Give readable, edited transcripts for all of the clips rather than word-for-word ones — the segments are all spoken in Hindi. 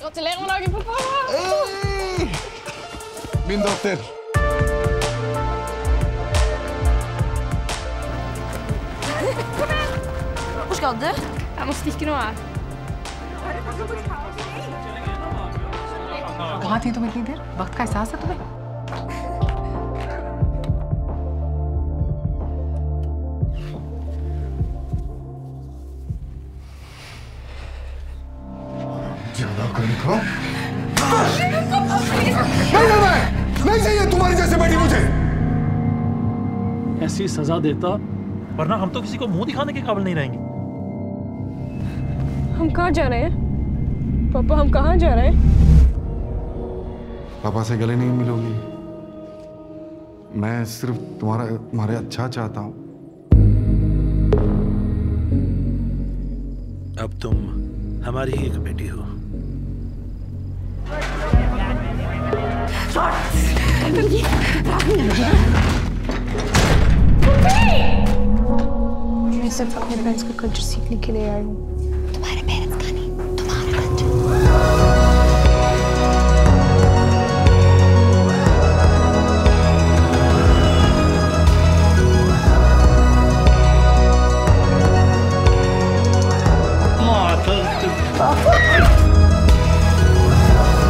Gratulerer med dagen, pappa! Hey! Min dotter. Hvor skal du? Jeg må stikke nå her. कहाँ थी तुम इतनी देर? वक्त का एहसास है तुम्हें? ज्यादा कर खाओ। नहीं चाहिए तुम्हारी जैसे बेटी मुझे। ऐसी सजा देता वरना हम तो किसी को मुंह दिखाने के काबिल नहीं रहेंगे। हम कहाँ जा रहे हैं? पापा हम कहाँ जा रहे हैं? पापा से गले नहीं मिलोगी। मैं सिर्फ तुम्हारे अच्छा चाहता हूँ। अब तुम हमारी ही एक बेटी हो। मैं सिर्फ अपने पेरेंट्स का कल्चर सीखने के लिए आई हूँ। तुम्हारे पेरेंट्स का नहीं, तुम्हारा कल्चर।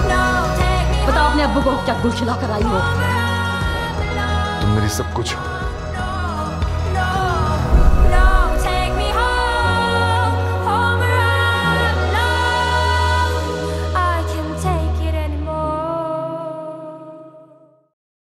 बताओ अपने अब्बू को क्या गुल खिला कर आई हो? तुम मेरी सब कुछ हो।